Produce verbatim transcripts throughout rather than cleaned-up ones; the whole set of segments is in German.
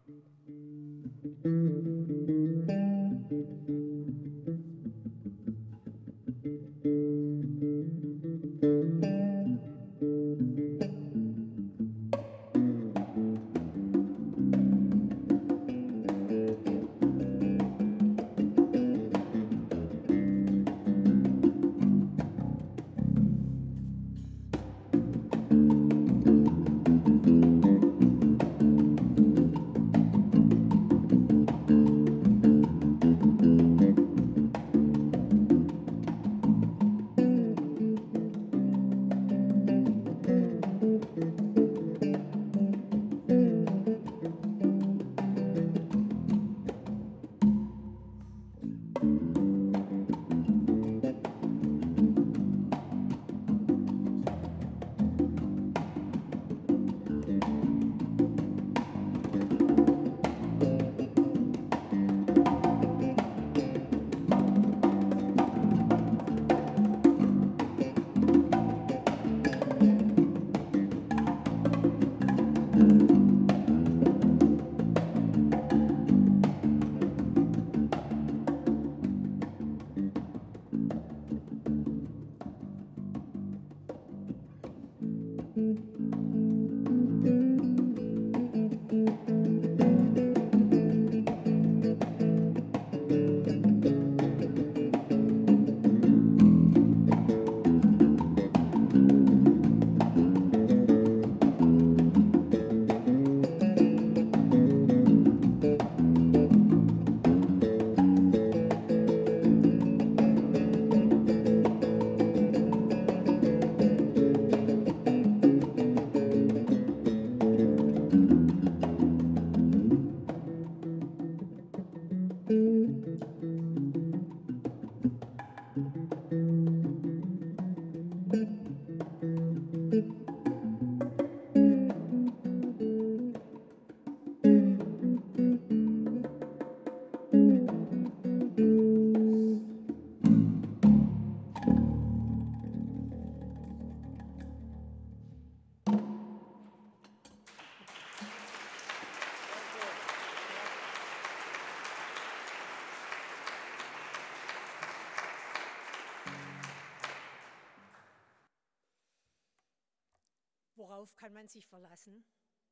Worauf kann man sich verlassen?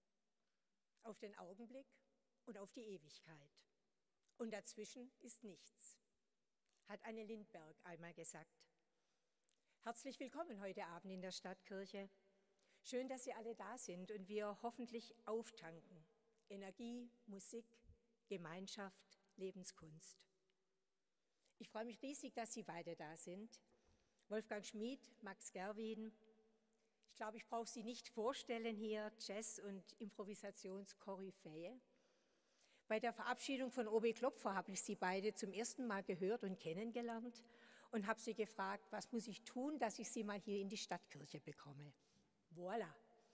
Auf den Augenblick und auf die Ewigkeit. Und dazwischen ist nichts, hat Anne Lindberg einmal gesagt. Herzlich willkommen heute Abend in der Stadtkirche. Schön, dass Sie alle da sind und wir hoffentlich auftanken. Energie, Musik, Gemeinschaft, Lebenskunst. Ich freue mich riesig, dass Sie beide da sind. Wolfgang Schmid, Max Gerwin. Ich glaube, ich brauche Sie nicht vorstellen hier, Jazz- und Improvisationskoryphäe. Bei der Verabschiedung von O B Klopfer habe ich Sie beide zum ersten Mal gehört und kennengelernt und habe Sie gefragt, was muss ich tun, dass ich Sie mal hier in die Stadtkirche bekomme. Voilà.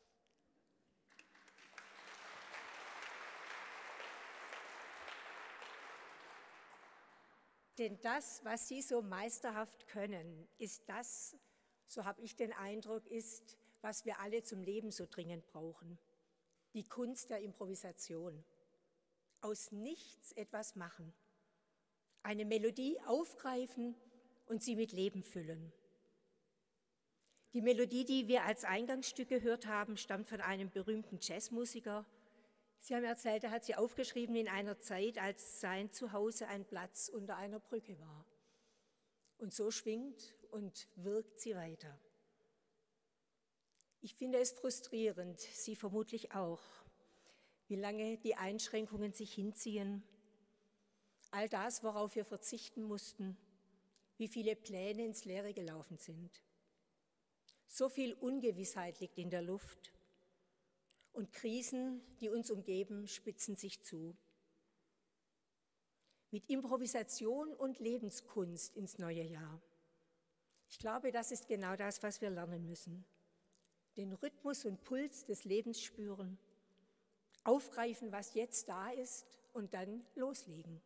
Denn das, was Sie so meisterhaft können, ist das, so habe ich den Eindruck, ist, was wir alle zum Leben so dringend brauchen. Die Kunst der Improvisation. Aus nichts etwas machen. Eine Melodie aufgreifen und sie mit Leben füllen. Die Melodie, die wir als Eingangsstück gehört haben, stammt von einem berühmten Jazzmusiker. Sie haben erzählt, er hat sie aufgeschrieben in einer Zeit, als sein Zuhause ein Platz unter einer Brücke war. Und so schwingt und wirkt sie weiter. Ich finde es frustrierend, Sie vermutlich auch, wie lange die Einschränkungen sich hinziehen, all das, worauf wir verzichten mussten, wie viele Pläne ins Leere gelaufen sind. So viel Ungewissheit liegt in der Luft und Krisen, die uns umgeben, spitzen sich zu. Mit Improvisation und Lebenskunst ins neue Jahr. Ich glaube, das ist genau das, was wir lernen müssen. Den Rhythmus und Puls des Lebens spüren, aufgreifen, was jetzt da ist und dann loslegen.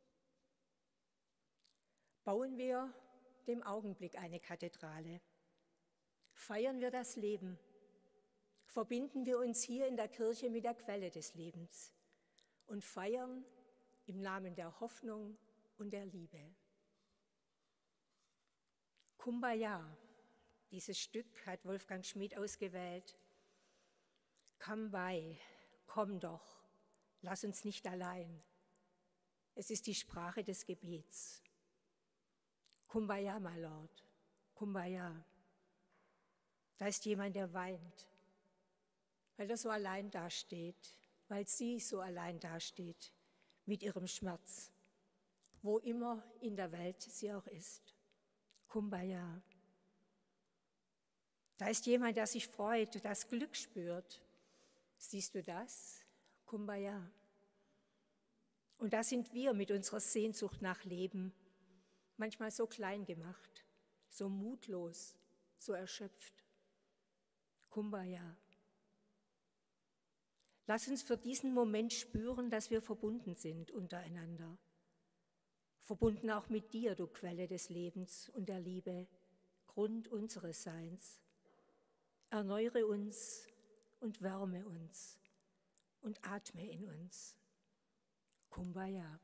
Bauen wir dem Augenblick eine Kathedrale. Feiern wir das Leben. Verbinden wir uns hier in der Kirche mit der Quelle des Lebens und feiern im Namen der Hoffnung und der Liebe. Kumbaya, dieses Stück hat Wolfgang Schmid ausgewählt. Come by, komm doch, lass uns nicht allein. Es ist die Sprache des Gebets. Kumbaya, my Lord, Kumbaya. Da ist jemand, der weint, weil er so allein dasteht, weil sie so allein dasteht mit ihrem Schmerz, wo immer in der Welt sie auch ist. Kumbaya. Da ist jemand, der sich freut, das Glück spürt. Siehst du das? Kumbaya. Und da sind wir mit unserer Sehnsucht nach Leben, manchmal so klein gemacht, so mutlos, so erschöpft. Kumbaya. Lass uns für diesen Moment spüren, dass wir verbunden sind untereinander. Verbunden auch mit dir, du Quelle des Lebens und der Liebe, Grund unseres Seins. Erneuere uns und wärme uns und atme in uns. Kumbaya.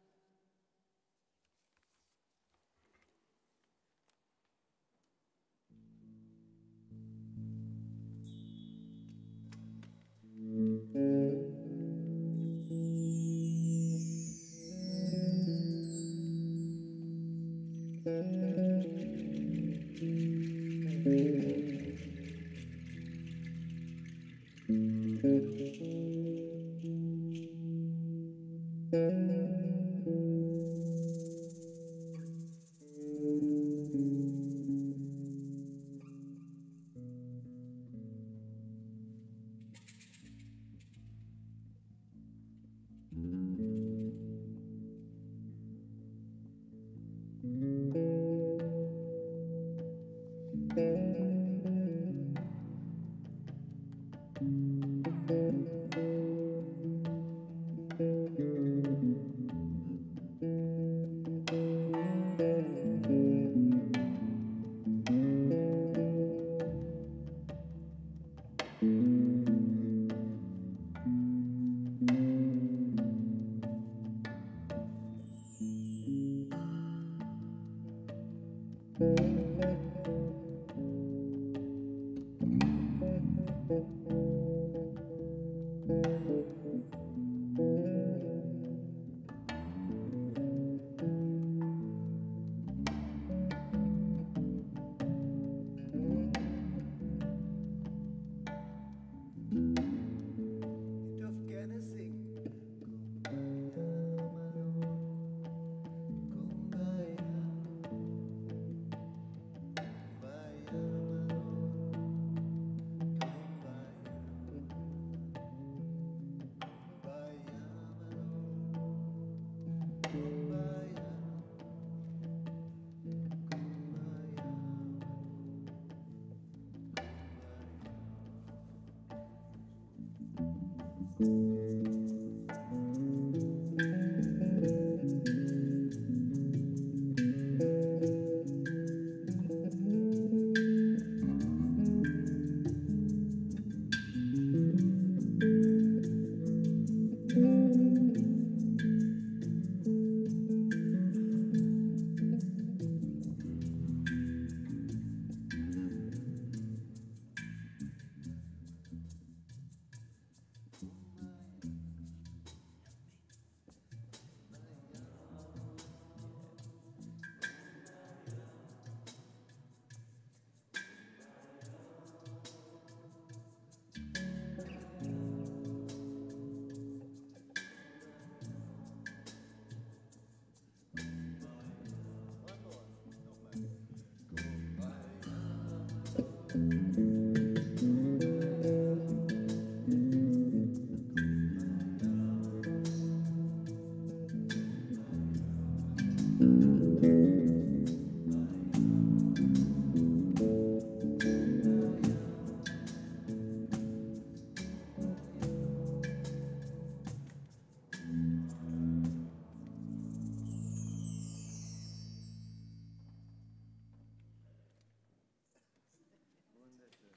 Wunderschön.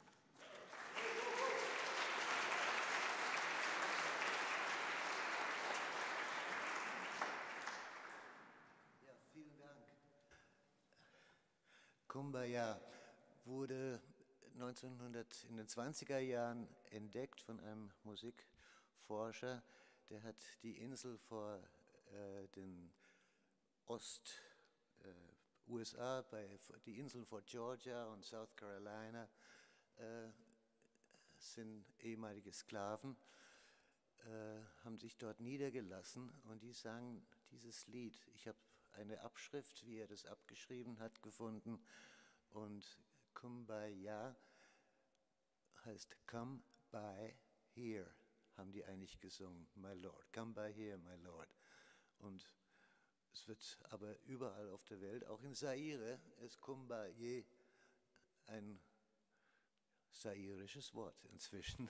Kumbaya wurde neunzehnhundert in den zwanziger Jahren entdeckt von einem Musikforscher, der hat die Insel vor äh, den Ost äh, U S A, bei, die Inseln vor Georgia und South Carolina äh, sind ehemalige Sklaven, äh, haben sich dort niedergelassen und die sangen dieses Lied. Ich habe eine Abschrift, wie er das abgeschrieben hat, gefunden und Kumbaya heißt Come by here, haben die eigentlich gesungen, my Lord, come by here, my Lord. Und es wird aber überall auf der Welt, auch in Zaire, ist Kumbaye ein zairisches Wort inzwischen.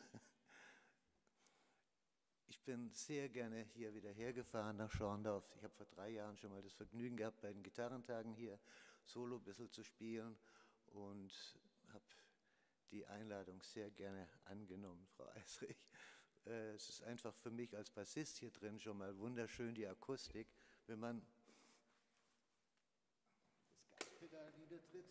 Ich bin sehr gerne hier wieder hergefahren nach Schorndorf. Ich habe vor drei Jahren schon mal das Vergnügen gehabt, bei den Gitarrentagen hier Solo ein bisschen zu spielen und habe die Einladung sehr gerne angenommen, Frau Eisrich. Es ist einfach für mich als Bassist hier drin schon mal wunderschön, die Akustik, wenn man das Gaspedal niedertritt.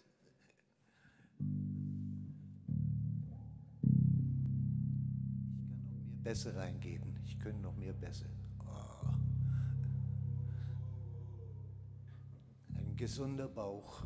Ich kann noch mehr Bässe reingeben. Ich könnte noch mehr Bässe. Oh. Ein gesunder Bauch.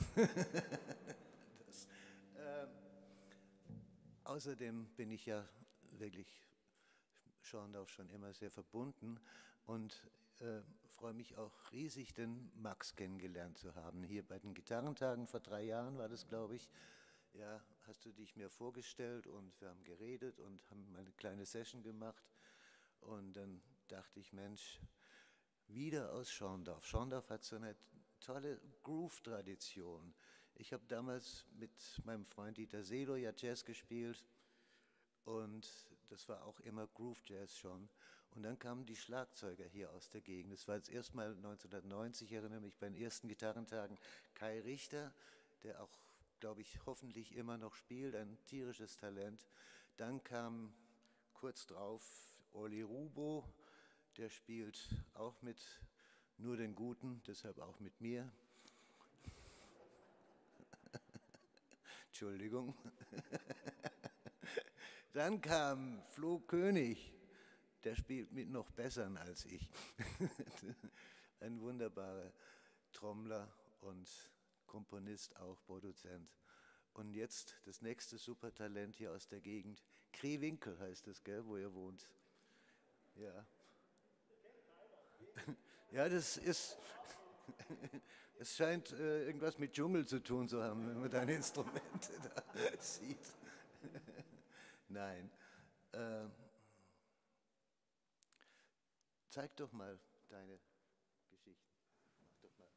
das, ähm, außerdem bin ich ja wirklich Schorndorf schon immer sehr verbunden und äh, freue mich auch riesig, den Max kennengelernt zu haben. Hier bei den Gitarrentagen vor drei Jahren war das, glaube ich. Ja, hast du dich mir vorgestellt und wir haben geredet und haben mal eine kleine Session gemacht. Und dann dachte ich, Mensch, wieder aus Schorndorf. Schorndorf hat so eine tolle Groove-Tradition. Ich habe damals mit meinem Freund Dieter Selo ja Jazz gespielt und das war auch immer Groove Jazz schon. Und dann kamen die Schlagzeuger hier aus der Gegend. Das war jetzt erstmal neunzehnhundertneunzig, ich erinnere mich bei den ersten Gitarrentagen, Kai Richter, der auch, glaube ich, hoffentlich immer noch spielt, ein tierisches Talent. Dann kam kurz drauf Olli Rubo, der spielt auch mit nur den Guten, deshalb auch mit mir. Entschuldigung. Dann kam Flo König, der spielt mit noch Besseren als ich. Ein wunderbarer Trommler und Komponist, auch Produzent. Und jetzt das nächste Supertalent hier aus der Gegend. Kriewinkel heißt es, gell, wo ihr wohnt. Ja. Ja, das ist, es scheint äh, irgendwas mit Dschungel zu tun zu haben, wenn man deine Instrumente da sieht. Nein. Äh, zeig doch mal deine Geschichte. Mach doch mal.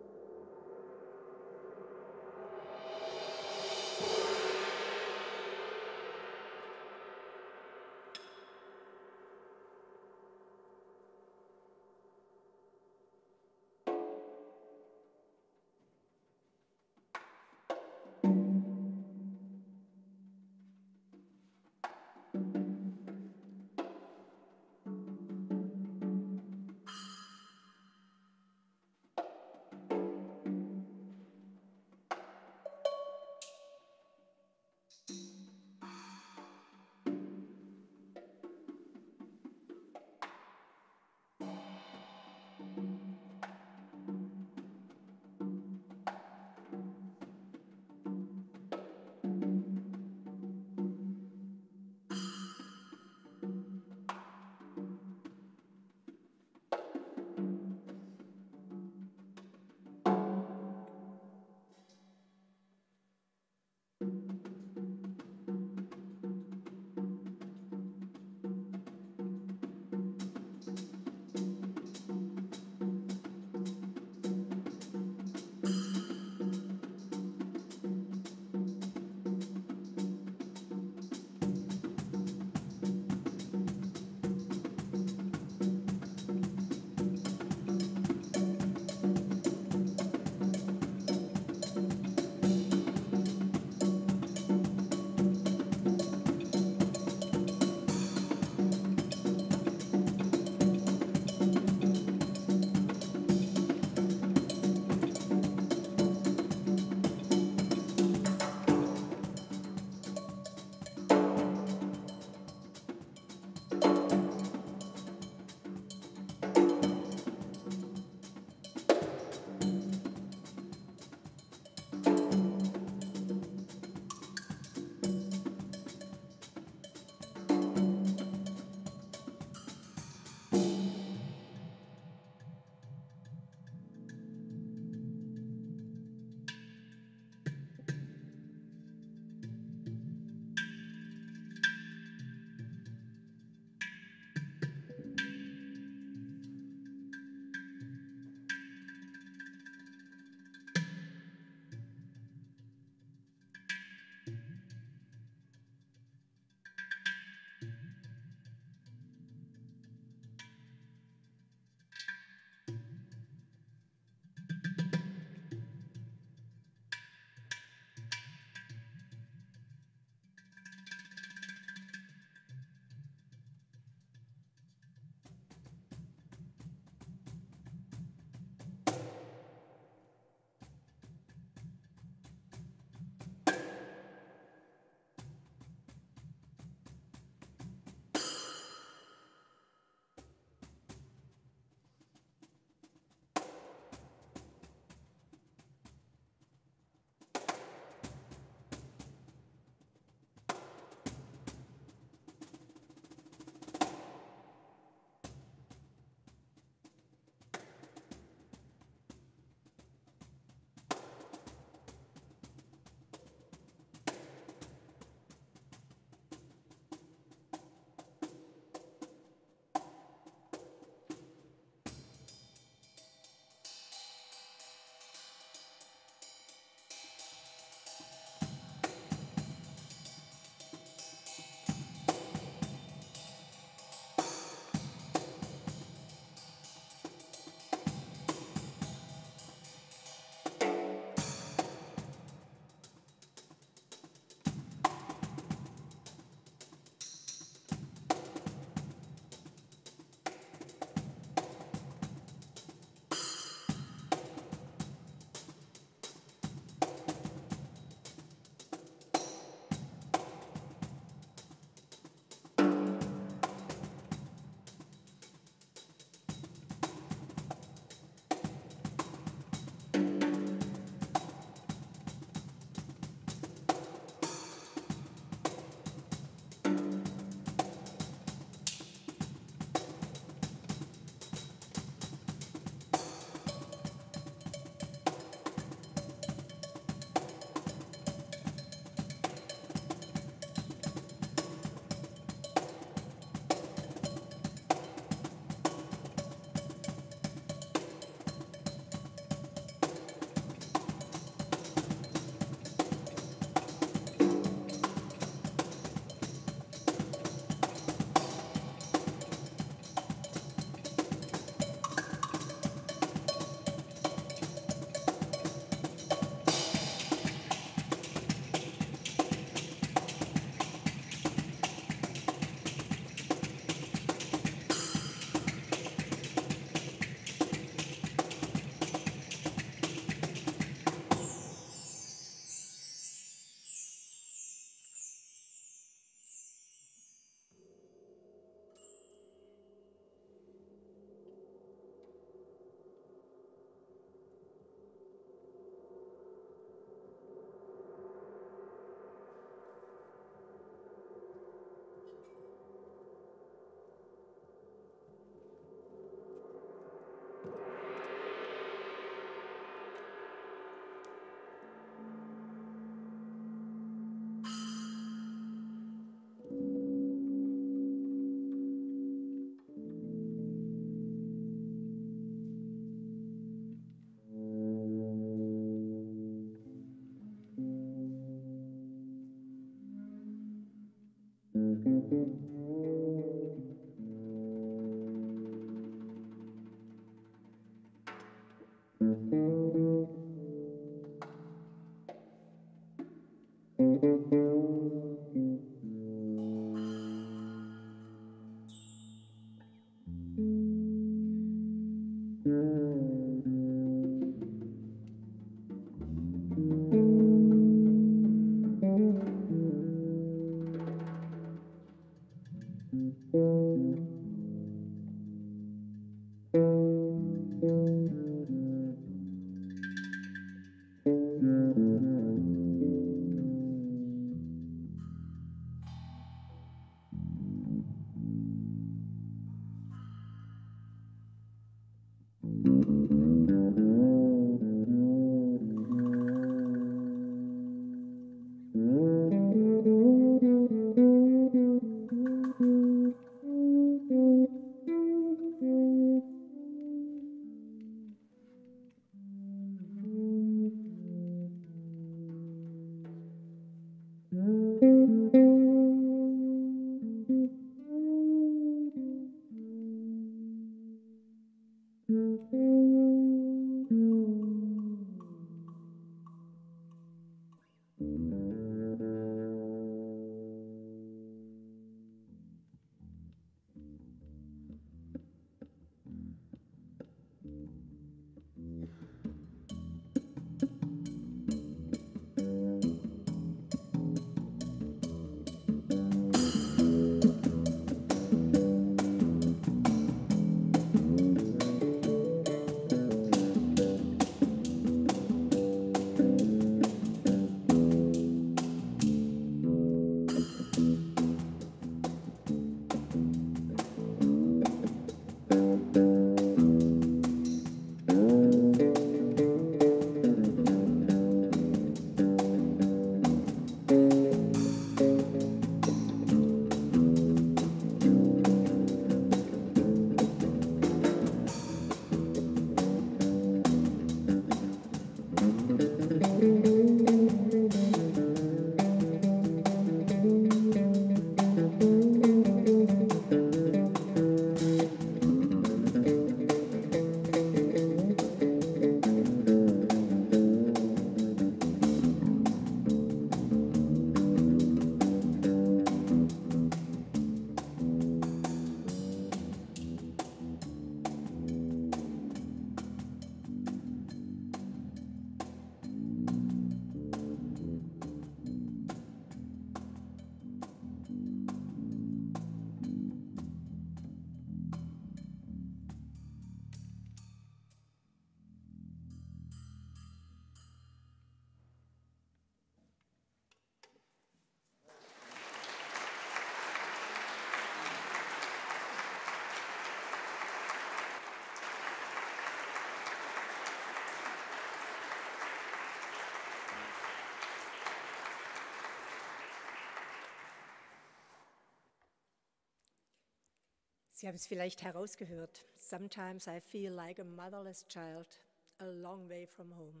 Sie haben es vielleicht herausgehört. Sometimes I feel like a motherless child, a long way from home.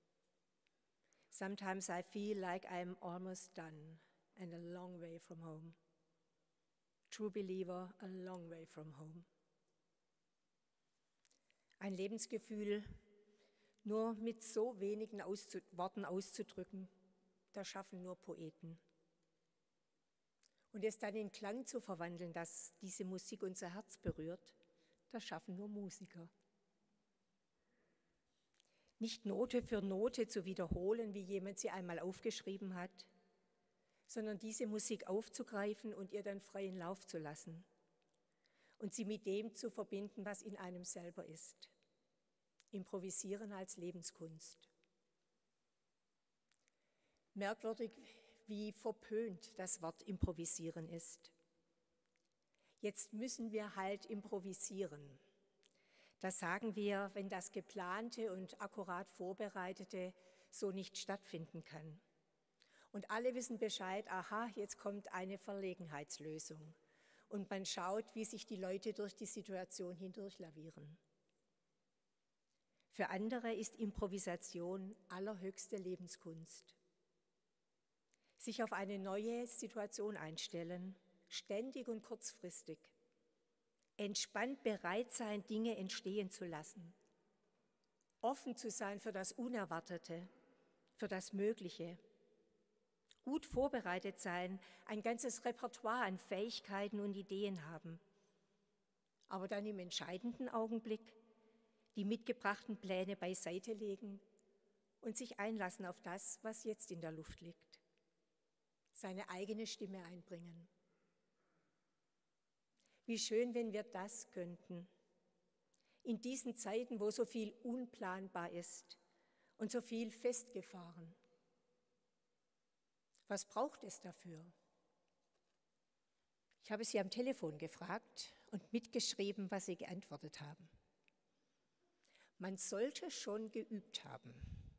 Sometimes I feel like I'm almost done and a long way from home. True believer, a long way from home. Ein Lebensgefühl nur mit so wenigen auszu- Worten auszudrücken, das schaffen nur Poeten. Und es dann in Klang zu verwandeln, dass diese Musik unser Herz berührt, das schaffen nur Musiker. Nicht Note für Note zu wiederholen, wie jemand sie einmal aufgeschrieben hat, sondern diese Musik aufzugreifen und ihr dann freien Lauf zu lassen und sie mit dem zu verbinden, was in einem selber ist. Improvisieren als Lebenskunst. Merkwürdig, wie verpönt das Wort improvisieren ist. Jetzt müssen wir halt improvisieren. Das sagen wir, wenn das Geplante und akkurat Vorbereitete so nicht stattfinden kann. Und alle wissen Bescheid, aha, jetzt kommt eine Verlegenheitslösung. Und man schaut, wie sich die Leute durch die Situation hindurchlavieren. Für andere ist Improvisation allerhöchste Lebenskunst. Sich auf eine neue Situation einstellen, ständig und kurzfristig. Entspannt bereit sein, Dinge entstehen zu lassen. Offen zu sein für das Unerwartete, für das Mögliche. Gut vorbereitet sein, ein ganzes Repertoire an Fähigkeiten und Ideen haben. Aber dann im entscheidenden Augenblick die mitgebrachten Pläne beiseite legen und sich einlassen auf das, was jetzt in der Luft liegt. Seine eigene Stimme einbringen. Wie schön, wenn wir das könnten. In diesen Zeiten, wo so viel unplanbar ist und so viel festgefahren. Was braucht es dafür? Ich habe Sie am Telefon gefragt und mitgeschrieben, was Sie geantwortet haben. Man sollte schon geübt haben.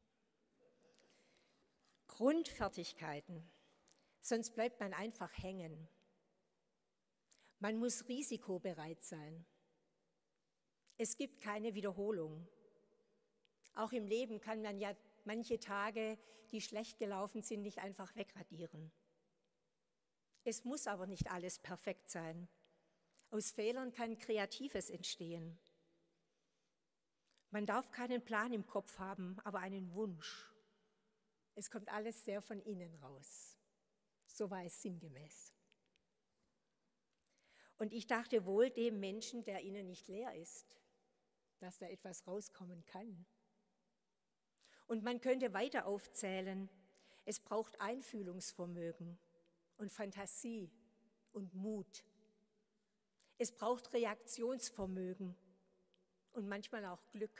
Grundfertigkeiten, sonst bleibt man einfach hängen. Man muss risikobereit sein. Es gibt keine Wiederholung. Auch im Leben kann man ja manche Tage, die schlecht gelaufen sind, nicht einfach wegradieren. Es muss aber nicht alles perfekt sein. Aus Fehlern kann Kreatives entstehen. Man darf keinen Plan im Kopf haben, aber einen Wunsch. Es kommt alles sehr von innen raus. So war es sinngemäß. Und ich dachte wohl dem Menschen, der innen nicht leer ist, dass da etwas rauskommen kann. Und man könnte weiter aufzählen, es braucht Einfühlungsvermögen und Fantasie und Mut. Es braucht Reaktionsvermögen und manchmal auch Glück.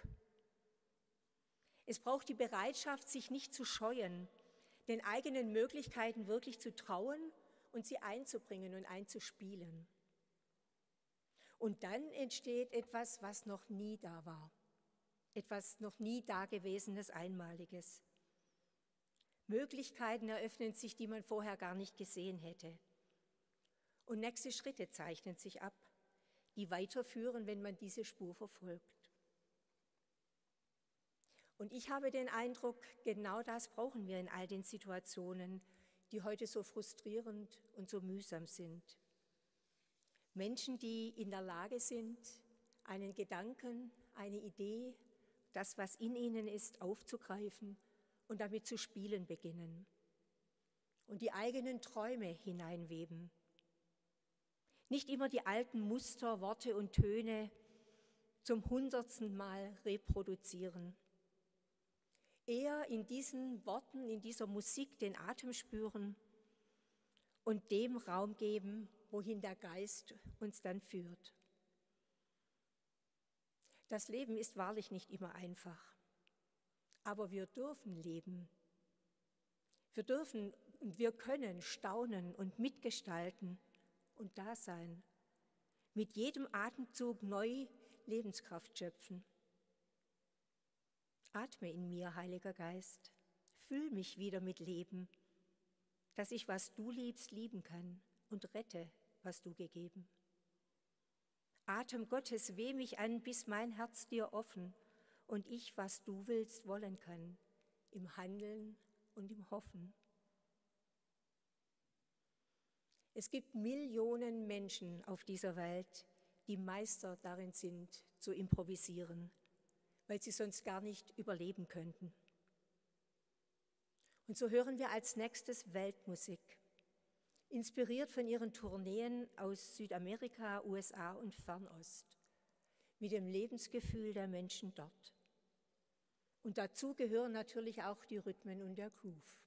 Es braucht die Bereitschaft, sich nicht zu scheuen, den eigenen Möglichkeiten wirklich zu trauen und sie einzubringen und einzuspielen. Und dann entsteht etwas, was noch nie da war. Etwas noch nie Dagewesenes, Einmaliges. Möglichkeiten eröffnen sich, die man vorher gar nicht gesehen hätte. Und nächste Schritte zeichnen sich ab, die weiterführen, wenn man diese Spur verfolgt. Und ich habe den Eindruck, genau das brauchen wir in all den Situationen, die heute so frustrierend und so mühsam sind. Menschen, die in der Lage sind, einen Gedanken, eine Idee, das, was in ihnen ist, aufzugreifen und damit zu spielen beginnen und die eigenen Träume hineinweben. Nicht immer die alten Muster, Worte und Töne zum hundertsten Mal reproduzieren. Eher in diesen Worten, in dieser Musik den Atem spüren und dem Raum geben, wohin der Geist uns dann führt. Das Leben ist wahrlich nicht immer einfach, aber wir dürfen leben. Wir dürfen und wir können staunen und mitgestalten und da sein, mit jedem Atemzug neu Lebenskraft schöpfen. Atme in mir, Heiliger Geist, füll mich wieder mit Leben, dass ich, was du liebst, lieben kann und rette, was du gegeben. Atem Gottes, weh mich an, bis mein Herz dir offen und ich, was du willst, wollen kann, im Handeln und im Hoffen. Es gibt Millionen Menschen auf dieser Welt, die Meister darin sind, zu improvisieren, weil sie sonst gar nicht überleben könnten. Und so hören wir als nächstes Weltmusik, inspiriert von ihren Tourneen aus Südamerika, U S A und Fernost, mit dem Lebensgefühl der Menschen dort. Und dazu gehören natürlich auch die Rhythmen und der Groove.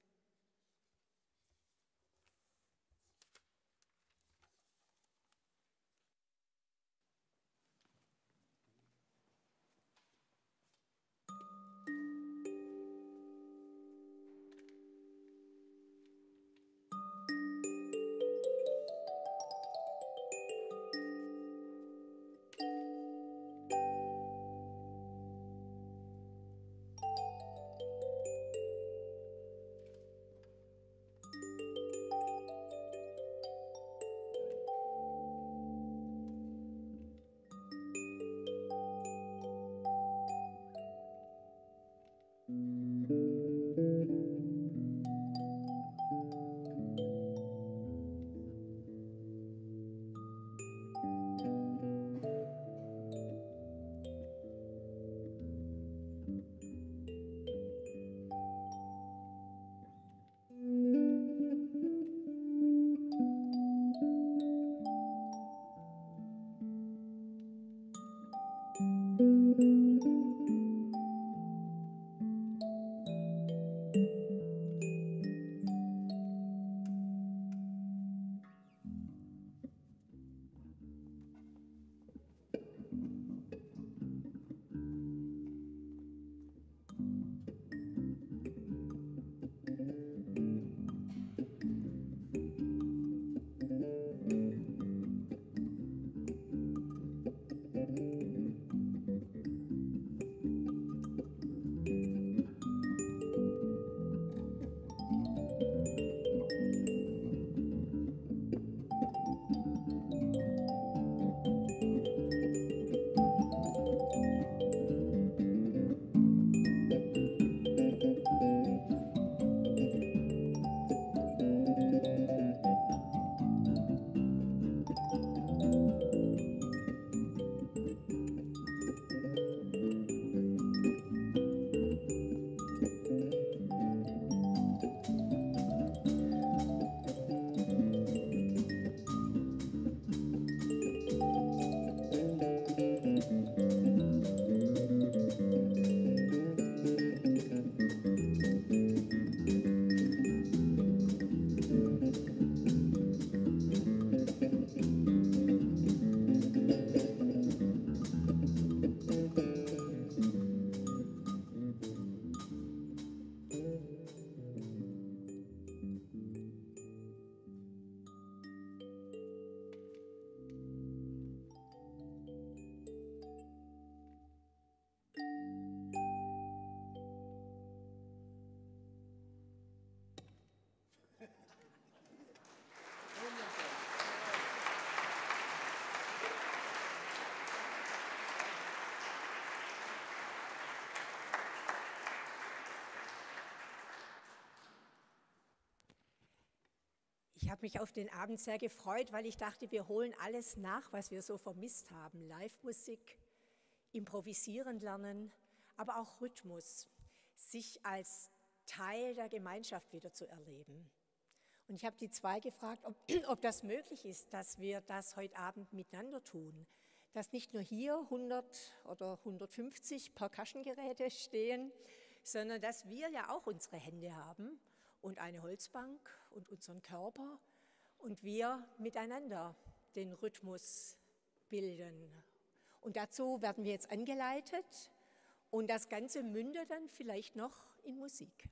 habe mich auf den Abend sehr gefreut, weil ich dachte, wir holen alles nach, was wir so vermisst haben. Live-Musik, improvisieren lernen, aber auch Rhythmus, sich als Teil der Gemeinschaft wieder zu erleben. Und ich habe die zwei gefragt, ob, ob das möglich ist, dass wir das heute Abend miteinander tun. Dass nicht nur hier hundert oder hundertfünfzig Percussion-Geräte stehen, sondern dass wir ja auch unsere Hände haben und eine Holzbank und unseren Körper und wir miteinander den Rhythmus bilden. Und dazu werden wir jetzt angeleitet und das Ganze mündet dann vielleicht noch in Musik.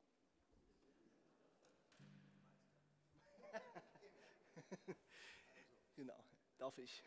Genau, darf ich.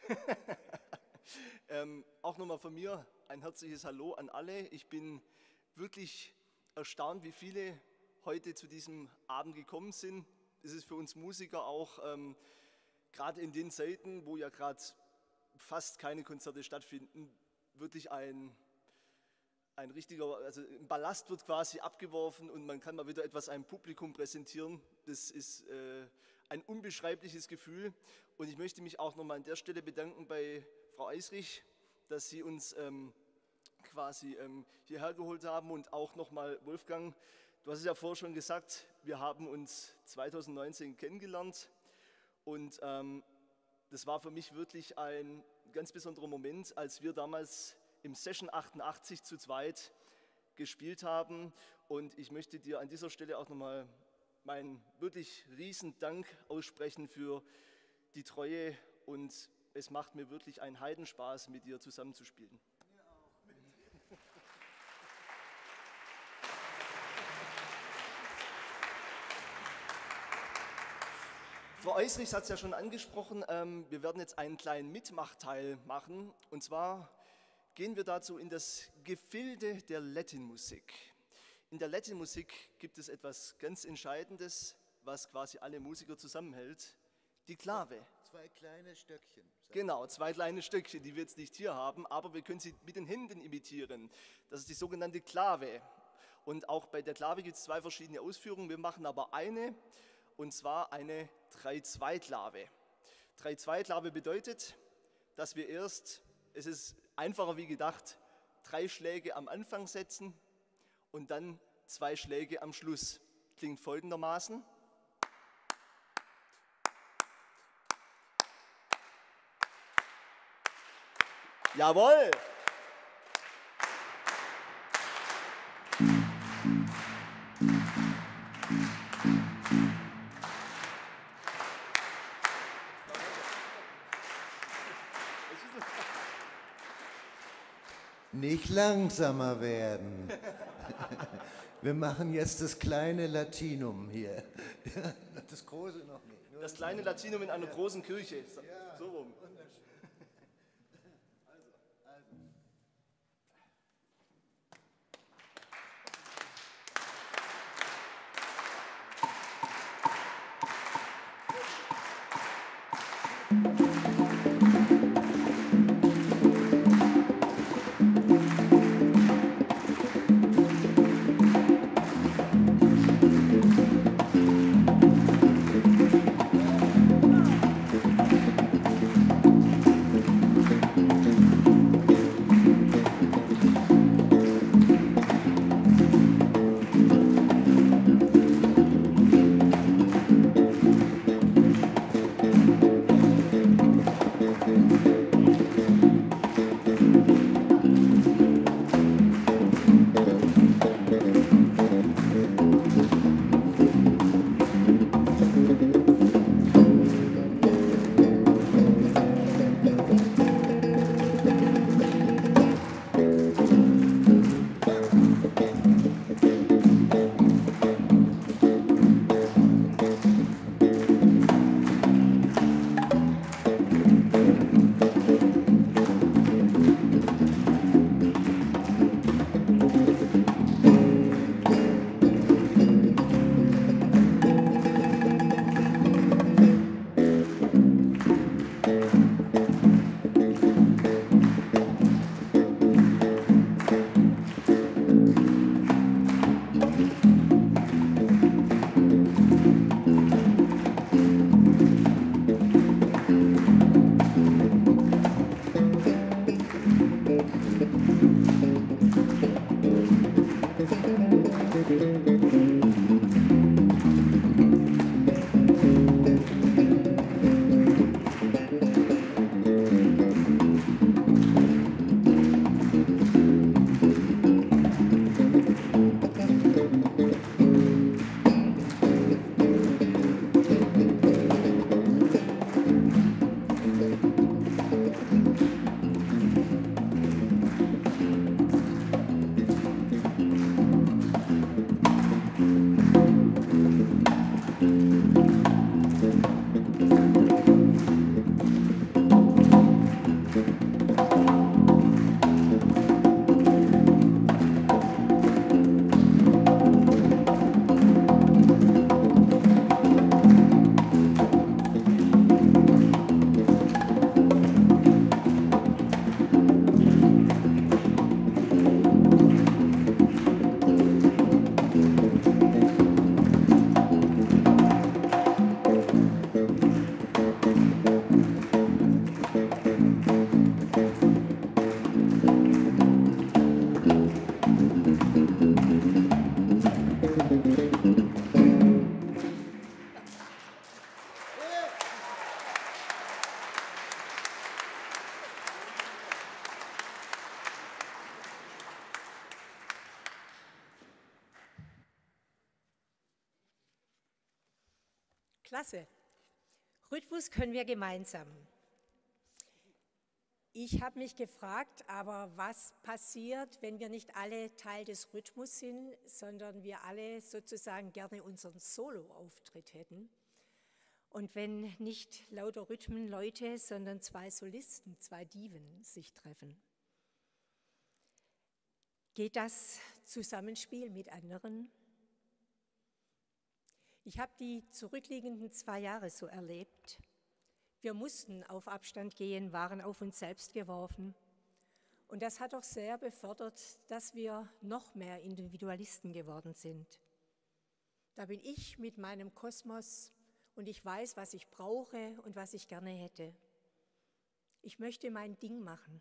ähm, auch nochmal von mir ein herzliches Hallo an alle. Ich bin wirklich erstaunt, wie viele heute zu diesem Abend gekommen sind. Es ist für uns Musiker auch, ähm, gerade in den Zeiten, wo ja gerade fast keine Konzerte stattfinden, wirklich ein, ein richtiger, also ein Ballast wird quasi abgeworfen und man kann mal wieder etwas einem Publikum präsentieren. Das ist äh, ein unbeschreibliches Gefühl und ich möchte mich auch nochmal an der Stelle bedanken bei Frau Eisrich, dass sie uns ähm, quasi ähm, hierher geholt haben und auch nochmal Wolfgang. Du hast es ja vorher schon gesagt, wir haben uns zweitausendneunzehn kennengelernt und ähm, das war für mich wirklich ein ganz besonderer Moment, als wir damals im Session achtundachtzig zu zweit gespielt haben und ich möchte dir an dieser Stelle auch nochmal meinen wirklich riesen Dank aussprechen für die Treue und es macht mir wirklich einen Heidenspaß, mit dir zusammenzuspielen. Frau Eisrich hat es ja schon angesprochen, ähm, wir werden jetzt einen kleinen Mitmachteil machen und zwar gehen wir dazu in das Gefilde der Latin-Musik. In der Latin-Musik gibt es etwas ganz Entscheidendes, was quasi alle Musiker zusammenhält, die Klave. Zwei kleine Stöckchen. Genau, zwei kleine Stöckchen, die wir jetzt nicht hier haben, aber wir können sie mit den Händen imitieren. Das ist die sogenannte Klave. Und auch bei der Klave gibt es zwei verschiedene Ausführungen, wir machen aber eine, und zwar eine drei-zwei-Klave. drei-zwei-Klave bedeutet, dass wir erst, es ist einfacher wie gedacht, drei Schläge am Anfang setzen und dann zwei Schläge am Schluss. Klingt folgendermaßen. Jawohl! Nicht langsamer werden. Wir machen jetzt das kleine Latinum hier. Das große noch nicht. Das kleine Latinum in einer großen Kirche. So rum. Klasse. Rhythmus können wir gemeinsam. Ich habe mich gefragt, aber was passiert, wenn wir nicht alle Teil des Rhythmus sind, sondern wir alle sozusagen gerne unseren Solo-Auftritt hätten? Und wenn nicht lauter Rhythmenleute, sondern zwei Solisten, zwei Diven sich treffen? Geht das Zusammenspiel mit anderen? Ich habe die zurückliegenden zwei Jahre so erlebt. Wir mussten auf Abstand gehen, waren auf uns selbst geworfen. Und das hat auch sehr befördert, dass wir noch mehr Individualisten geworden sind. Da bin ich mit meinem Kosmos und ich weiß, was ich brauche und was ich gerne hätte. Ich möchte mein Ding machen.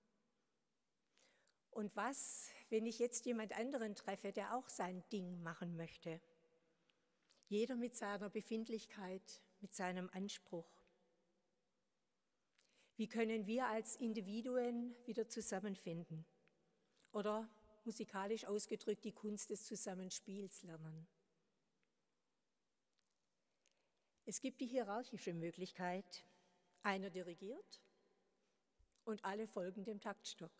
Und was, wenn ich jetzt jemand anderen treffe, der auch sein Ding machen möchte? Jeder mit seiner Befindlichkeit, mit seinem Anspruch. Wie können wir als Individuen wieder zusammenfinden? Oder musikalisch ausgedrückt die Kunst des Zusammenspiels lernen? Es gibt die hierarchische Möglichkeit, einer dirigiert und alle folgen dem Taktstock.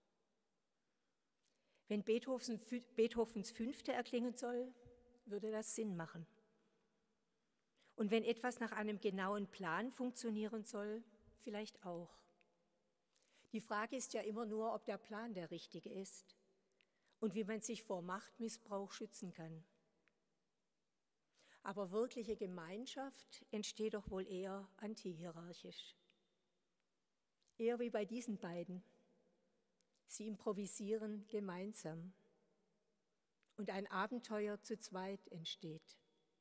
Wenn Beethovens Fünfte erklingen soll, würde das Sinn machen. Und wenn etwas nach einem genauen Plan funktionieren soll, vielleicht auch. Die Frage ist ja immer nur, ob der Plan der richtige ist und wie man sich vor Machtmissbrauch schützen kann. Aber wirkliche Gemeinschaft entsteht doch wohl eher antihierarchisch. Eher wie bei diesen beiden. Sie improvisieren gemeinsam und ein Abenteuer zu zweit entsteht.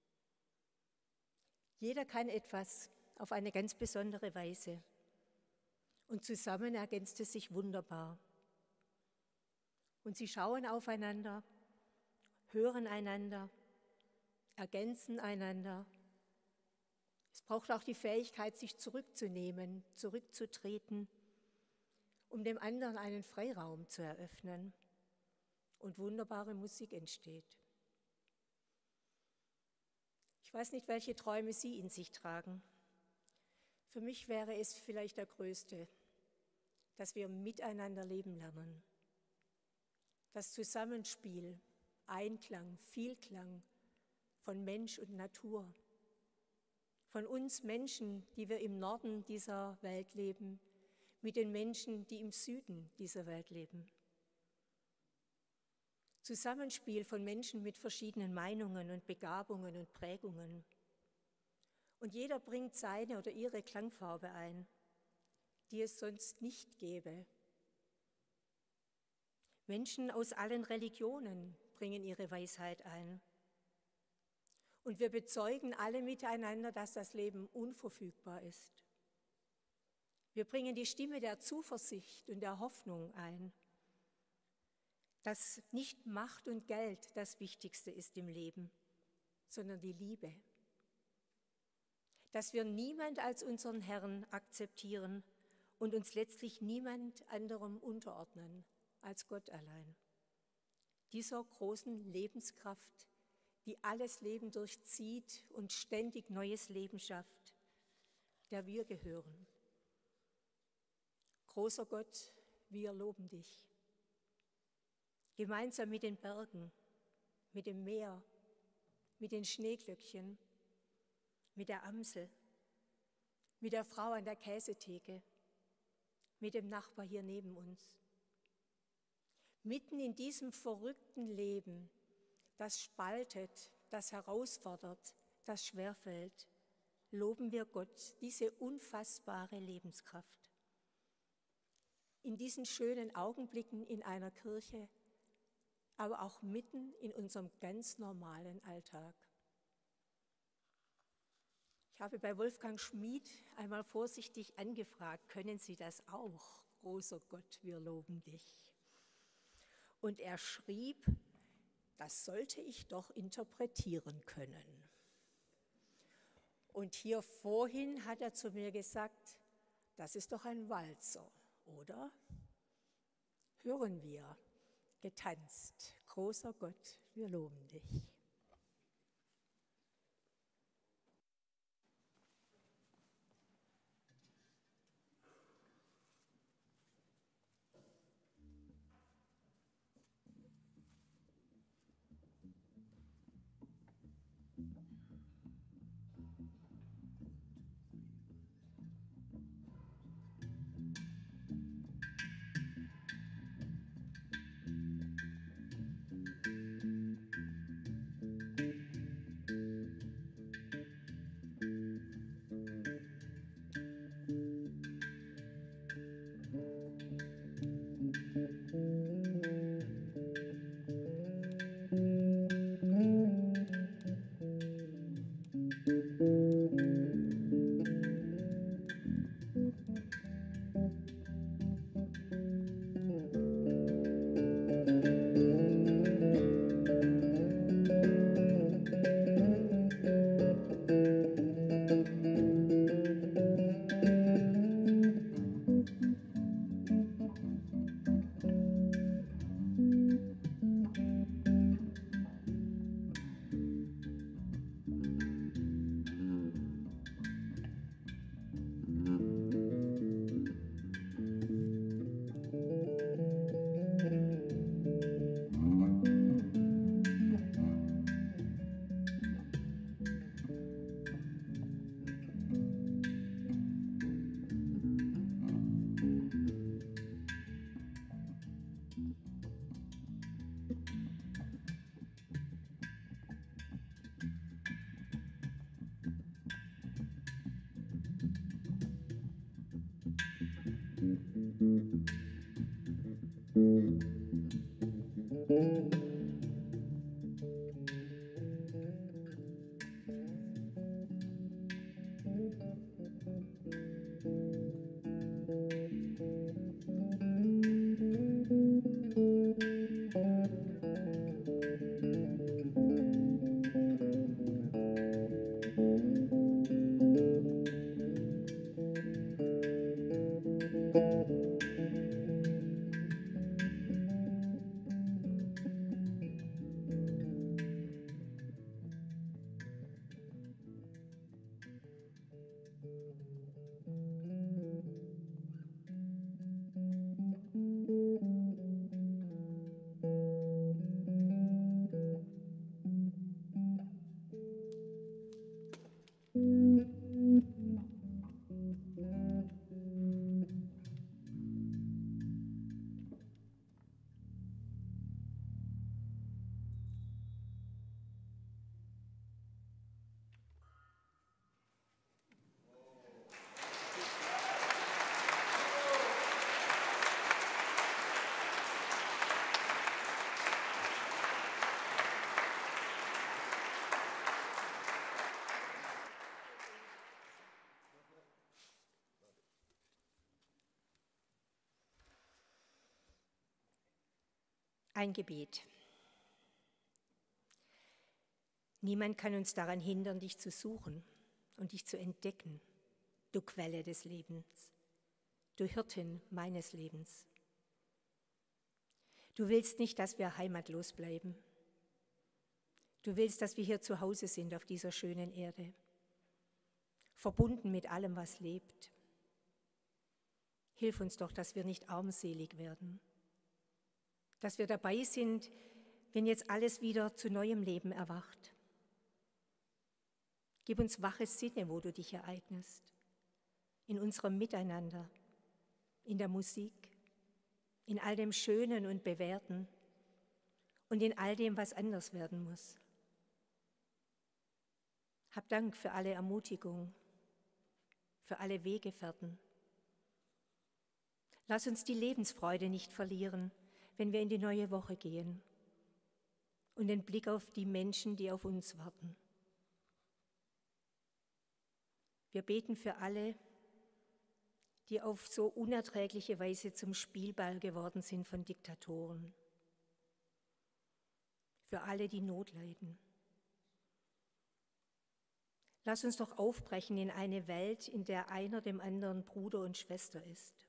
Jeder kann etwas auf eine ganz besondere Weise und zusammen ergänzt es sich wunderbar. Und sie schauen aufeinander, hören einander, ergänzen einander. Es braucht auch die Fähigkeit, sich zurückzunehmen, zurückzutreten, um dem anderen einen Freiraum zu eröffnen. Und wunderbare Musik entsteht. Ich weiß nicht, welche Träume Sie in sich tragen. Für mich wäre es vielleicht der größte, dass wir miteinander leben lernen. Das Zusammenspiel, Einklang, Vielklang von Mensch und Natur. Von uns Menschen, die wir im Norden dieser Welt leben, mit den Menschen, die im Süden dieser Welt leben. Zusammenspiel von Menschen mit verschiedenen Meinungen und Begabungen und Prägungen. Und jeder bringt seine oder ihre Klangfarbe ein, die es sonst nicht gäbe. Menschen aus allen Religionen bringen ihre Weisheit ein. Und wir bezeugen alle miteinander, dass das Leben unverfügbar ist. Wir bringen die Stimme der Zuversicht und der Hoffnung ein, dass nicht Macht und Geld das Wichtigste ist im Leben, sondern die Liebe. Dass wir niemand als unseren Herrn akzeptieren und uns letztlich niemand anderem unterordnen als Gott allein. Dieser großen Lebenskraft, die alles Leben durchzieht und ständig neues Leben schafft, der wir gehören. Großer Gott, wir loben dich. Gemeinsam mit den Bergen, mit dem Meer, mit den Schneeglöckchen, mit der Amsel, mit der Frau an der Käsetheke, mit dem Nachbar hier neben uns. Mitten in diesem verrückten Leben, das spaltet, das herausfordert, das schwerfällt, loben wir Gott, diese unfassbare Lebenskraft. In diesen schönen Augenblicken in einer Kirche, aber auch mitten in unserem ganz normalen Alltag. Ich habe bei Wolfgang Schmid einmal vorsichtig angefragt, können Sie das auch, großer Gott, wir loben dich. Und er schrieb, das sollte ich doch interpretieren können. Und hier vorhin hat er zu mir gesagt, das ist doch ein Walzer, oder? Hören wir, getanzt, großer Gott, wir loben dich. Ein Gebet. Niemand kann uns daran hindern, dich zu suchen und dich zu entdecken, du Quelle des Lebens, du Hirtin meines Lebens. Du willst nicht, dass wir heimatlos bleiben. Du willst, dass wir hier zu Hause sind auf dieser schönen Erde, verbunden mit allem, was lebt. Hilf uns doch, dass wir nicht armselig werden, dass wir dabei sind, wenn jetzt alles wieder zu neuem Leben erwacht. Gib uns wache Sinne, wo du dich ereignest, in unserem Miteinander, in der Musik, in all dem Schönen und Bewährten und in all dem, was anders werden muss. Hab Dank für alle Ermutigung, für alle Weggefährten. Lass uns die Lebensfreude nicht verlieren, wenn wir in die neue Woche gehen und den Blick auf die Menschen, die auf uns warten. Wir beten für alle, die auf so unerträgliche Weise zum Spielball geworden sind von Diktatoren. für alle, die Not leiden. Lass uns doch aufbrechen in eine Welt, in der einer dem anderen Bruder und Schwester ist.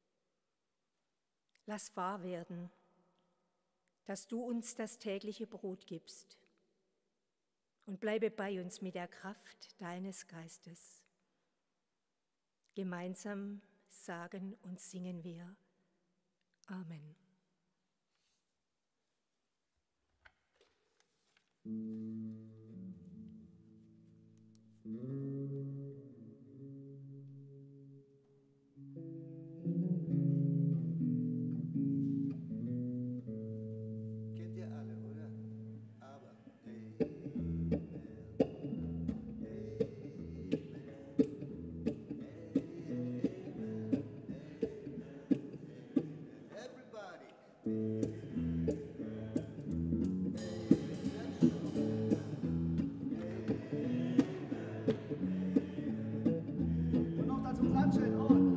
Lass wahr werden, dass du uns das tägliche Brot gibst, und bleibe bei uns mit der Kraft deines Geistes. Gemeinsam sagen und singen wir Amen. Kennt ihr alle, oder? Aber Und noch dazu klatschen. Und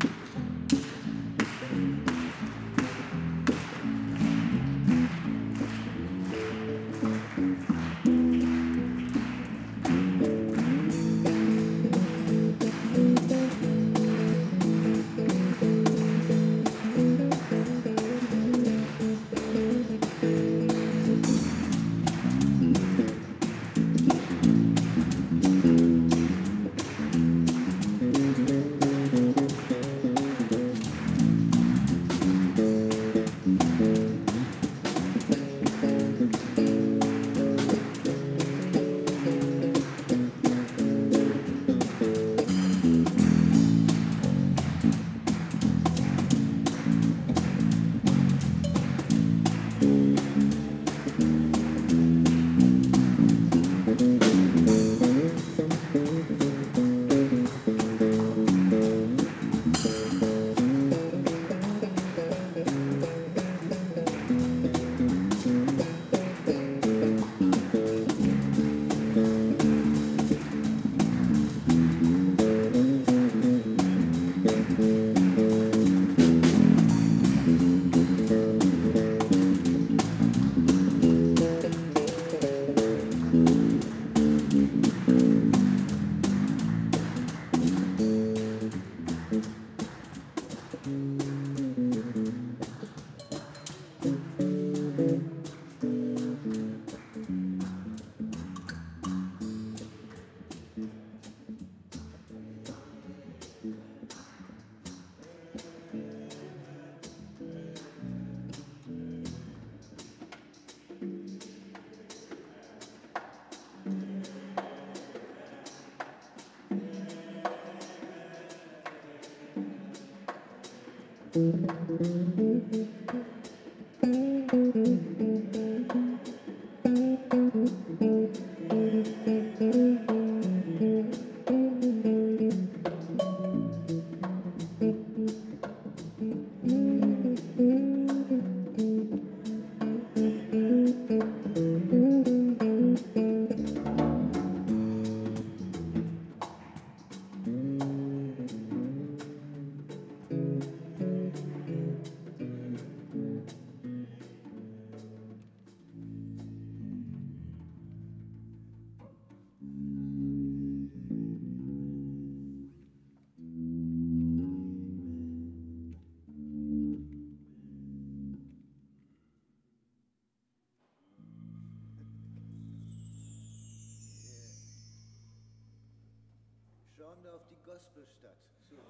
schauen wir auf die Gospelstadt. Super.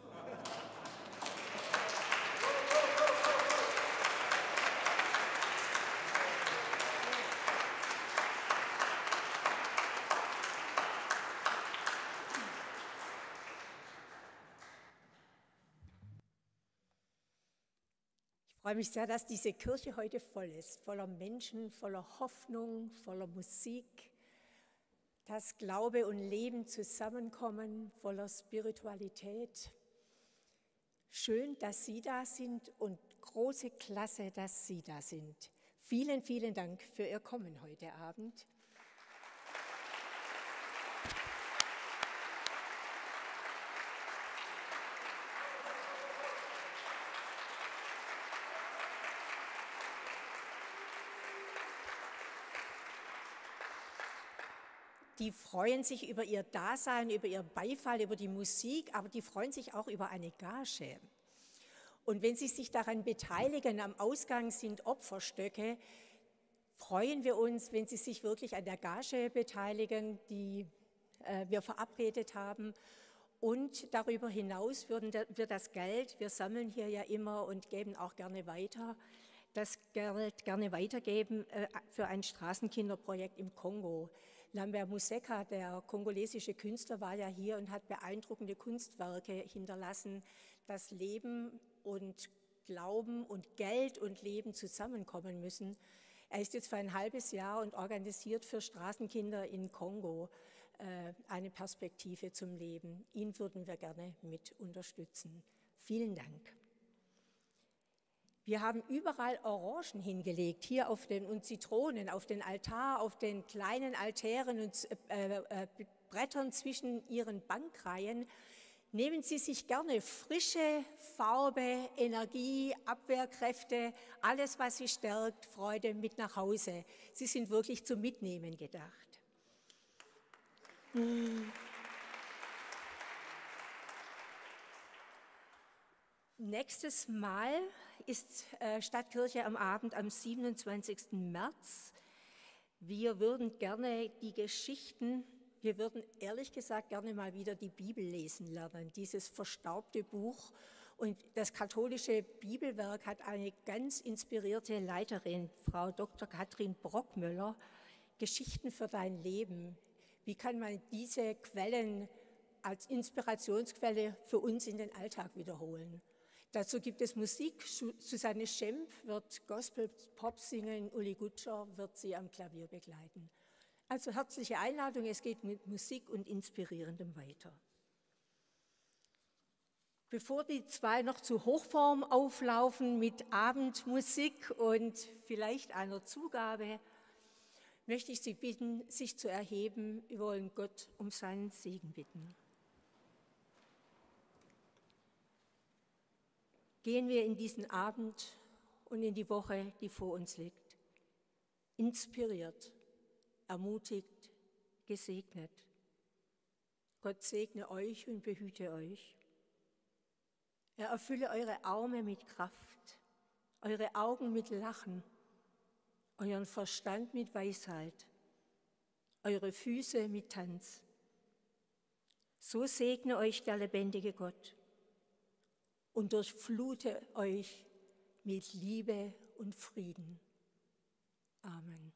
Ich freue mich sehr, dass diese Kirche heute voll ist, voller Menschen, voller Hoffnung, voller Musik, dass Glaube und Leben zusammenkommen, voller Spiritualität. Schön, dass Sie da sind und große Klasse, dass Sie da sind. Vielen, vielen Dank für Ihr Kommen heute Abend. die freuen sich über ihr Dasein, über ihr Beifall, über die Musik, aber die freuen sich auch über eine Gage. Und wenn sie sich daran beteiligen, am Ausgang sind Opferstöcke, freuen wir uns, wenn sie sich wirklich an der Gage beteiligen, die äh, wir verabredet haben. Und darüber hinaus würden wir das Geld, wir sammeln hier ja immer und geben auch gerne weiter, das Geld gerne weitergeben äh, für ein Straßenkinderprojekt im Kongo. Lambert Museka, der kongolesische Künstler, war ja hier und hat beeindruckende Kunstwerke hinterlassen, dass Leben und Glauben und Geld und Leben zusammenkommen müssen. Er ist jetzt für ein halbes Jahr und organisiert für Straßenkinder in Kongo äh, eine Perspektive zum Leben. Ihn würden wir gerne mit unterstützen. Vielen Dank. Wir haben überall Orangen hingelegt, hier auf den, und Zitronen auf den Altar, auf den kleinen Altären und äh, äh, Brettern zwischen Ihren Bankreihen. Nehmen Sie sich gerne frische Farbe, Energie, Abwehrkräfte, alles, was Sie stärkt, Freude mit nach Hause. Sie sind wirklich zum Mitnehmen gedacht. Hm. Nächstes Mal ist äh, Stadtkirche am Abend am siebenundzwanzigsten März. Wir würden gerne die Geschichten, wir würden ehrlich gesagt gerne mal wieder die Bibel lesen lernen, dieses verstaubte Buch. Und das katholische Bibelwerk hat eine ganz inspirierte Leiterin, Frau Doktor Katrin Brockmöller, Geschichten für dein Leben. Wie kann man diese Quellen als Inspirationsquelle für uns in den Alltag wiederholen? Dazu gibt es Musik. Susanne Schemp wird Gospel-Pop singen, Uli Gutscher wird sie am Klavier begleiten. Also herzliche Einladung, es geht mit Musik und Inspirierendem weiter. Bevor die zwei noch zu Hochform auflaufen mit Abendmusik und vielleicht einer Zugabe, möchte ich Sie bitten, sich zu erheben. Wir wollen Gott um seinen Segen bitten. Gehen wir in diesen Abend und in die Woche, die vor uns liegt, inspiriert, ermutigt, gesegnet. Gott segne euch und behüte euch. Er erfülle eure Arme mit Kraft, eure Augen mit Lachen, euren Verstand mit Weisheit, eure Füße mit Tanz. So segne euch der lebendige Gott und durchflute euch mit Liebe und Frieden. Amen.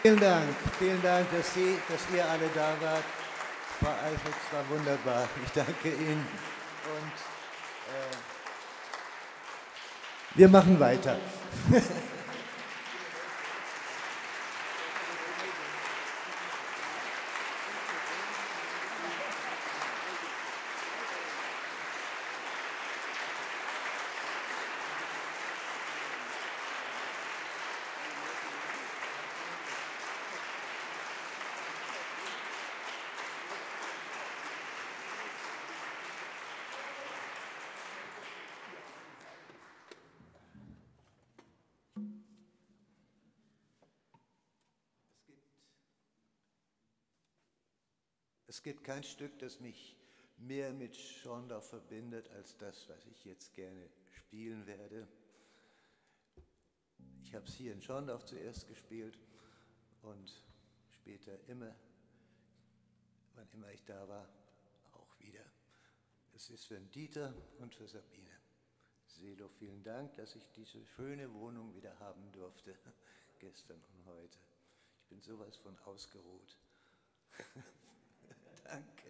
Vielen Dank, vielen Dank, dass, Sie, dass ihr alle da wart. Frau Eichel, es war wunderbar. Ich danke Ihnen. Und äh, wir machen weiter. Es gibt kein Stück, das mich mehr mit Schorndorf verbindet, als das, was ich jetzt gerne spielen werde. Ich habe es hier in Schorndorf zuerst gespielt und später immer, wann immer ich da war, auch wieder. Es ist für den Dieter und für Sabine. Selo, vielen Dank, dass ich diese schöne Wohnung wieder haben durfte, gestern und heute. Ich bin sowas von ausgeruht. Danke.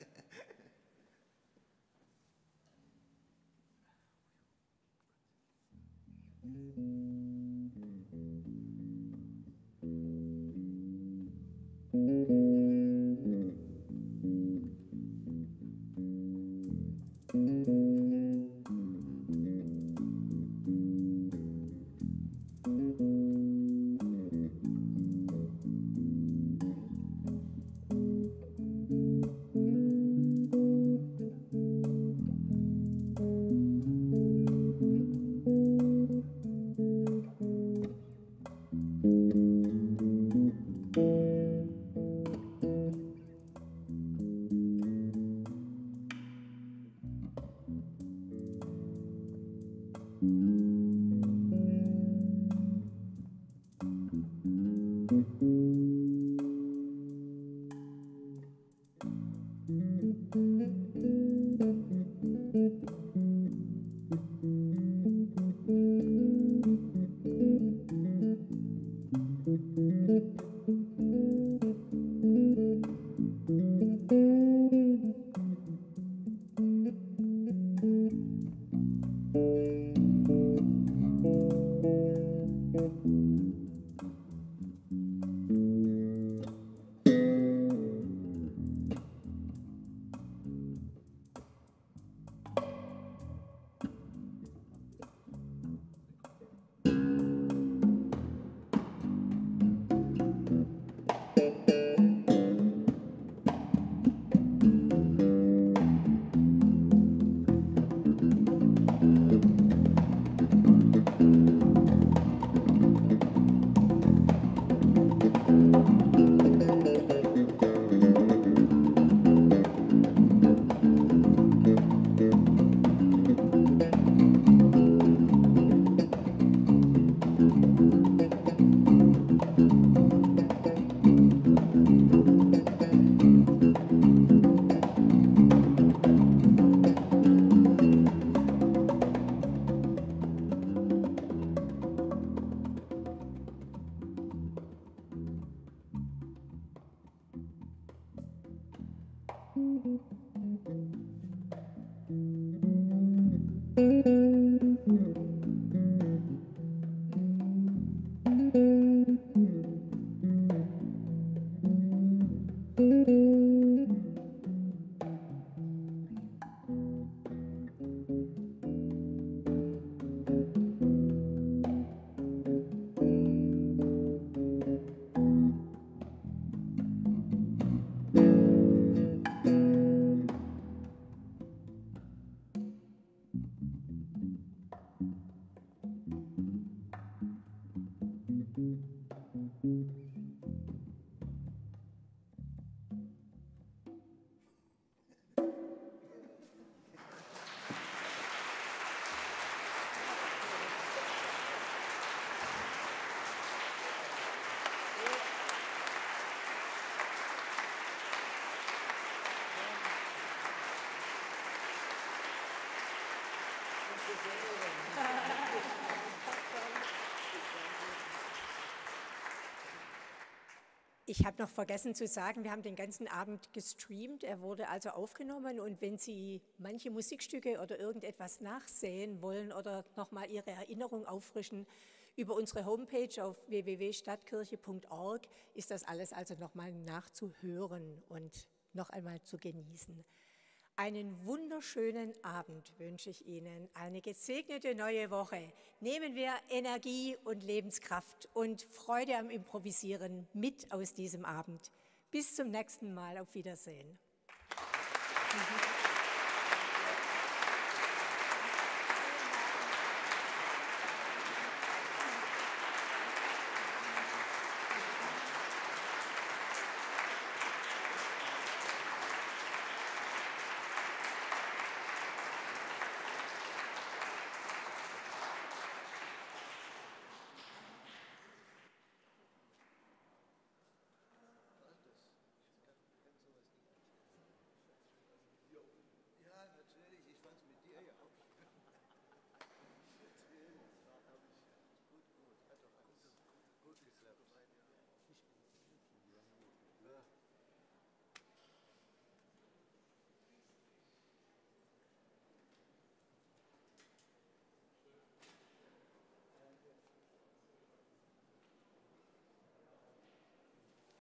ich habe noch vergessen zu sagen, wir haben den ganzen Abend gestreamt, er wurde also aufgenommen und wenn Sie manche Musikstücke oder irgendetwas nachsehen wollen oder nochmal Ihre Erinnerung auffrischen, über unsere Homepage auf w w w punkt stadtkirche punkt org ist das alles also nochmal nachzuhören und noch einmal zu genießen. Einen wunderschönen Abend wünsche ich Ihnen, eine gesegnete neue Woche. Nehmen wir Energie und Lebenskraft und Freude am Improvisieren mit aus diesem Abend. Bis zum nächsten Mal, auf Wiedersehen. Mhm.